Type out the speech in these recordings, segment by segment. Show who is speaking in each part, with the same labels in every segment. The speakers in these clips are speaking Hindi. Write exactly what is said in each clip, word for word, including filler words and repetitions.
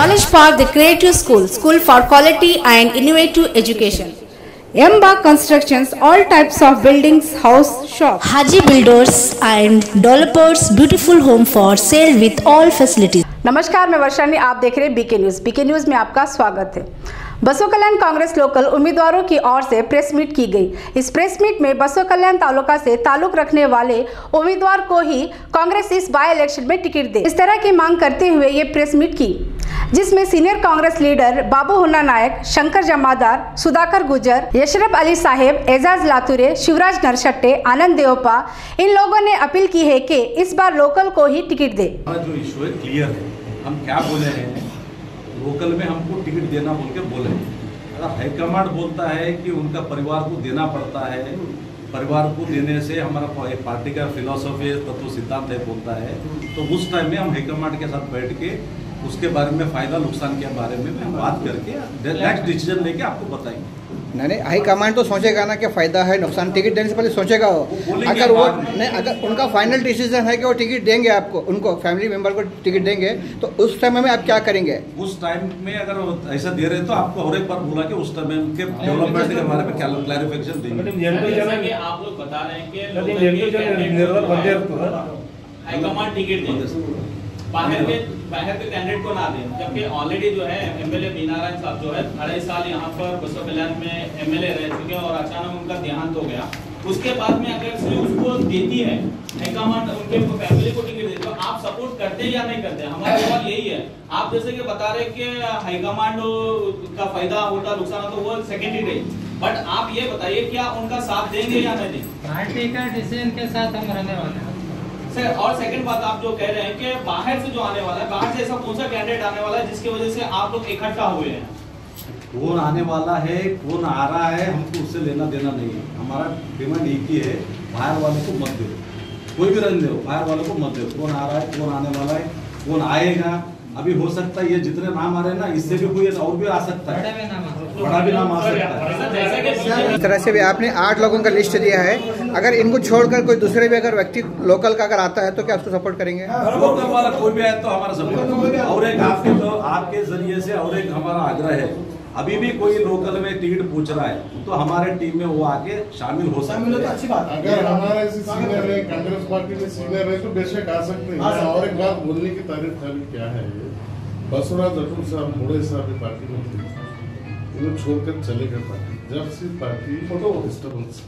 Speaker 1: Knowledge Park, the Creative School, School for Quality and Innovative Education.
Speaker 2: Emba Constructions, all types of buildings, house, shop.
Speaker 1: Haji Builders and Developers, beautiful home for sale with all facilities.
Speaker 2: नमस्कार, मैं वर्षानी, आप देख रहे हैं बीके न्यूज़। बीके न्यूज़ में आपका स्वागत है। बसों कल्याण कांग्रेस लोकल उम्मीदवारों की ओर से प्रेस मीट की गई। इस प्रेस मीट में बसों कल्याण तालुका से ताल्लुक रखने वाले उम्मीदवार को ही कांग्रेस इस बाय इलेक्शन में टिकट दे, इस तरह की मांग करते हुए ये प्रेस मीट की, जिसमें सीनियर कांग्रेस लीडर बाबू हुन्ना नायक, शंकर जमादार, सुधाकर गुजर, यशरफ अली साहेब, एजाज लातुरे, शिवराज नरशट्टे, आनंद देवपा, इन लोगों ने अपील की है कि इस बार लोकल को ही टिकट दे।
Speaker 3: जो इशू है क्लियर है, हम क्या बोले हैं, लोकल में हमको टिकट देना बोल के बोले। अगर हाईकमांड बोलता है कि उनका परिवार को देना पड़ता है, परिवार को देने से हमारा पार्टी का फिलॉसफी तत्व सिद्धांत है बोलता है, तो उस टाइम में हम हाईकमांड के साथ बैठ के उसके बारे में फ़ायदा नुकसान के बारे में हम बात करके नेक्स्ट डिसीजन लेके आपको बताएंगे।
Speaker 4: नहीं नहीं, हाई कमांड तो सोचेगा ना कि फ़ायदा है नुकसान, टिकट देने से पहले सोचेगा वो। अगर वो नहीं, अगर उनका फाइनल डिसीजन है कि वो टिकट देंगे आपको, उनको फैमिली मेंबर को टिकट देंगे, तो उस टाइम में आप क्या करेंगे?
Speaker 3: उस टाइम में अगर ऐसा दे रहे तो आपको हर एक बार बोला कि उस टाइम में उनके डेवलपमेंट के बारे में क्या क्लैरिफिकेशन देंगे।
Speaker 5: आप लोग बता रहे हैं कि हाईकमांड टिकट देंगे, बाहर के बाहर के कैंडिडेट को ना दें, जबकि ऑलरेडी जो है एमएलए मीनारायण साहब जो है अढ़ाई साल यहाँ पर बसों कल्याण में एमएलए रह चुके हैं और अचानक उनका देहांत हो गया। उसके बाद में अगर से उसको देती है हाईकमांड, उनके फैमिली को टिकट देती है, तो आप सपोर्ट करते हैं या नहीं करते? हमारा सवाल यही है। आप जैसे कि बता रहे कि हाईकमांड का फायदा होता नुकसान होता, वो सेकेंडरी रही, बट आप ये बताइए क्या उनका साथ देंगे या नहीं देंगे?
Speaker 6: पार्टी का डिसीजन के साथ हम रहने वाले हैं
Speaker 5: सर। और सेकंड बात, आप जो कह रहे हैं कि बाहर से जो आने वाला है, बाहर से ऐसा कौन सा कैंडिडेट आने वाला है जिसकी वजह से आप लोग इकट्ठा हुए हैं?
Speaker 3: कौन आने वाला है, कौन आ रहा है, हमको उससे लेना देना नहीं है। हमारा डिमांड एक ही है, बाहर वालों को मत दो, कोई भी रंग दो, बाहर वालों को मत दो। कौन आ रहा है, कौन आने वाला है, कौन आएगा, अभी हो सकता है ये जितने नाम आ रहे हैं ना, इससे भी कोई और भी आ सकता है, बड़ा भी नाम आ सकता है।
Speaker 4: इस तरह से भी आपने आठ लोगों का लिस्ट दिया है, अगर इनको छोड़कर कोई दूसरे भी अगर व्यक्ति लोकल का अगर आता है तो क्या उसको सपोर्ट करेंगे?
Speaker 3: लोकल वाला कोई भी आए तो हमारा सपोर्ट। और एक आपके तो आपके जरिए से और एक हमारा आग्रह है, अभी भी कोई लोकल में टिकट पूछ रहा है तो हमारे टीम में वो आके शामिल हो सकते हैं।
Speaker 7: अच्छी बात। अगर हमारा ऐसे सीनियर है, कांग्रेस पार्टी में सीनियर है, तो बेशक आ सकते हैं। और एक बात बोलने की तारीफ खाली क्या है, बसवराज अटूल साहब, मोड़े साहब पार्टी में थे, इन्हें छोड़कर चले गए पार्टी। जब से पार्टी डिस्टर्बेंस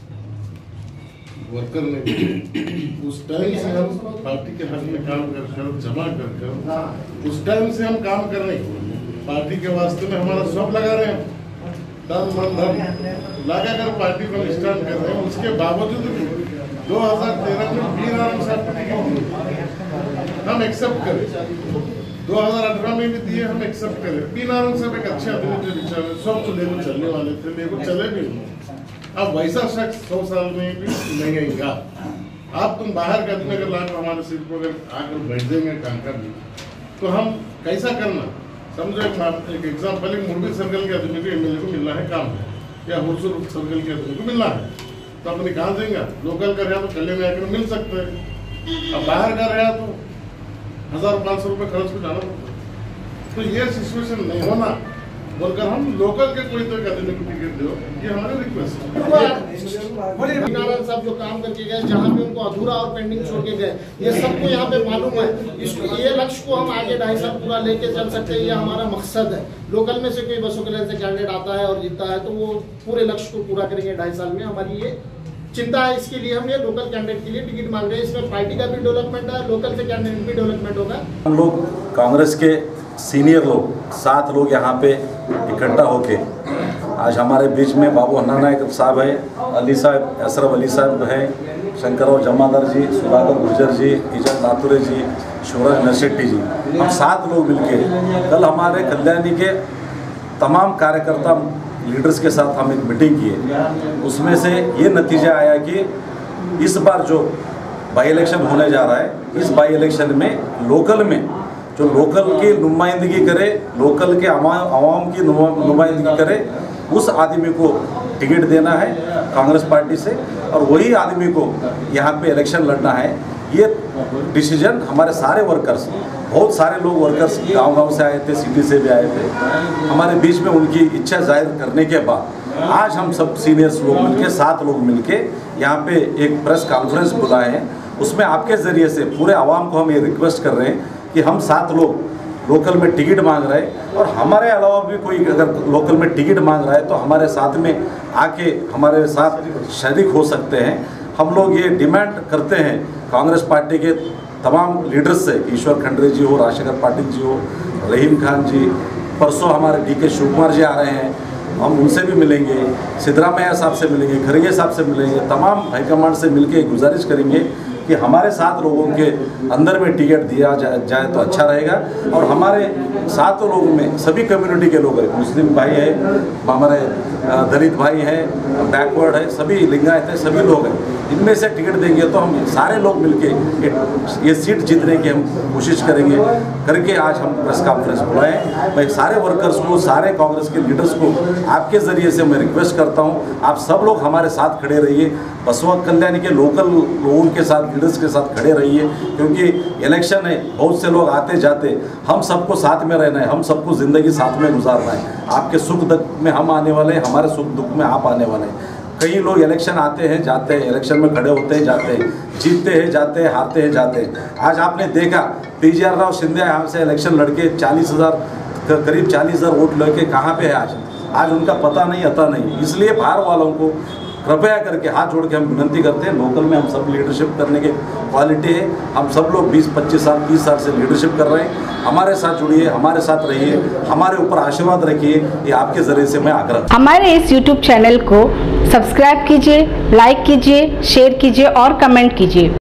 Speaker 7: वर्कर ने, उस टाइम से हम पार्टी के हक में काम कर कर जमा कर कर उस टाइम से हम काम कर रहे हैं। पार्टी के वास्ते में हमारा सब लगा रहे हैं, तन मन धन लगा कर पार्टी को स्टार्ट कर रहे हैं। उसके बावजूद भी दो हजार तेरह में बी नारायण साहब हम एक्सेप्ट करें, दो हजार अठारह में भी दिए, हम एक्सेप्ट करें। बी नारायण साहब एक अच्छे आदमी थे, विचार सब तो लेकर चलने वाले थे, लेकर चले भी। अब वैसा शख्स सौ साल में भी नहीं आएगा। आप तुम बाहर का आदमी अगर लाकर हमारे सिर पर अगर आकर बैठ देंगे कांकर में, तो हम कैसा करना? समझो एक एग्जाम्पल, एक मुरबी सर्कल के आदमी को एमएलए को मिलना है काम है, या हुरसुर सर्कल के आदमी को मिलना है, तो अपने कहाँ देंगे? लोकल का रहा तो कल्याण में आकर मिल सकते हैं। अब बाहर का रहा तो हजार पाँच सौ रुपये खर्च को जाना पड़ता है। तो ये सिचुएशन नहीं होना बोलकर हम लोकल के कोई तो आदमी को टिकट दो, ये हमारी रिक्वेस्ट है।
Speaker 8: नारायण साहब जो काम करके गए, जहाँ पे उनको अधूरा और पेंडिंग छोड़ के गए, ये सबको यहाँ पे मालूम है। इसको ये लक्ष्य को हम आगे ढाई साल पूरा लेके चल सकते हैं, ये हमारा मकसद है। लोकल में से कोई बसों कल्याण से कैंडिडेट आता है और जीतता है तो वो पूरे लक्ष्य को पूरा करेंगे ढाई साल में। हमारी ये चिंता है, इसके लिए हम ये लोकल कैंडिडेट के लिए टिकट मांग रहे हैं। इसमें पार्टी का भी डेवलपमेंट है, लोकल से कैंडिडेट भी डेवलपमेंट होगा।
Speaker 3: हम लोग कांग्रेस के सीनियर लोग सात लोग यहाँ पे इकट्ठा होके आज हमारे बीच में बाबू हुन्ना नायक साहब है, अली साहब, अशरफ अली साहब है, शंकर जमादार जी, सुधाकर गुर्जर जी, इजाज लातुरे जी, शिवराज नरशट्टी जी, हम सात लोग मिलके कल हमारे कल्याणी के तमाम कार्यकर्ता लीडर्स के साथ हम एक मीटिंग किए। उसमें से ये नतीजा आया कि इस बार जो बाई इलेक्शन होने जा रहा है, इस बाई इलेक्शन में लोकल में जो लोकल की नुमाइंदगी करे, लोकल के आवाम की नुमाइंदगी करे, उस आदमी को टिकट देना है कांग्रेस पार्टी से, और वही आदमी को यहाँ पे इलेक्शन लड़ना है। ये डिसीजन हमारे सारे वर्कर्स बहुत सारे लोग वर्कर्स गांव-गांव से आए थे, सिटी से भी आए थे। हमारे बीच में उनकी इच्छा जाहिर करने के बाद आज हम सब सीनियर्स लोग मिलके सात लोग मिलके यहाँ पे एक प्रेस कॉन्फ्रेंस बुलाए हैं। उसमें आपके ज़रिए से पूरे आवाम को हम ये रिक्वेस्ट कर रहे हैं कि हम सात लोग लोकल में टिकट मांग रहे हैं और हमारे अलावा भी कोई अगर लोकल में टिकट मांग रहा है तो हमारे साथ में आके हमारे साथ शरीक हो सकते हैं। हम लोग ये डिमांड करते हैं कांग्रेस पार्टी के तमाम लीडर्स से, ईश्वर खंडरे जी हो, राजशेखर पाटिल जी हो, रहीम खान जी, परसों हमारे डी के शिव कुमार जी आ रहे हैं, हम उनसे भी मिलेंगे, सिद्धरामैया साहब से मिलेंगे, खड़गे साहब से मिलेंगे, तमाम हाईकमांड से मिलके गुजारिश करेंगे कि हमारे सात लोगों के अंदर में टिकट दिया जाए जाए तो अच्छा रहेगा। और हमारे सात लोगों में सभी कम्युनिटी के लोग हैं, मुस्लिम भाई है, हमारे दलित भाई हैं, बैकवर्ड है, सभी लिंगायत है, सभी लोग हैं। इनमें से टिकट देंगे तो हम सारे लोग मिलके ये सीट जीतने की हम कोशिश करेंगे करके आज हम प्रेस कॉन्फ्रेंस बुलाएं। मैं सारे वर्कर्स को, सारे कांग्रेस के लीडर्स को आपके ज़रिए से मैं रिक्वेस्ट करता हूं, आप सब लोग हमारे साथ खड़े रहिए, बसवा कल्याण के लोकल लोगों के साथ, लीडर्स के साथ खड़े रहिए, क्योंकि इलेक्शन है, बहुत से लोग आते जाते, हम सबको साथ में रहना है, हम सबको ज़िंदगी साथ में गुजारना है। आपके सुख दुख में हम आने वाले हैं, हमारे सुख दुख में आप आने वाले हैं। कई लोग इलेक्शन आते हैं जाते हैं, इलेक्शन में खड़े होते हैं जाते हैं, जीतते हैं जाते हैं, हारते हैं जाते हैं। आज आपने देखा पीजी राव शिंदे यहाँ से इलेक्शन लड़के चालीस हज़ार करीब चालीस हज़ार वोट लेके कहाँ पे है आज आज उनका पता नहीं, अता नहीं। इसलिए बाहर वालों को कृपया करके हाथ जोड़ के हम विनती करते हैं, लोकल में हम सब लीडरशिप करने के क्वालिटी है, हम सब लोग बीस पच्चीस साल तीस साल से लीडरशिप कर रहे हैं। हमारे साथ जुड़िए, हमारे साथ रहिए, हमारे ऊपर आशीर्वाद रखिए, ये आपके ज़रिए से मैं आग्रह।
Speaker 2: हमारे इस यूट्यूब चैनल को सब्सक्राइब कीजिए, लाइक कीजिए, शेयर कीजिए और कमेंट कीजिए।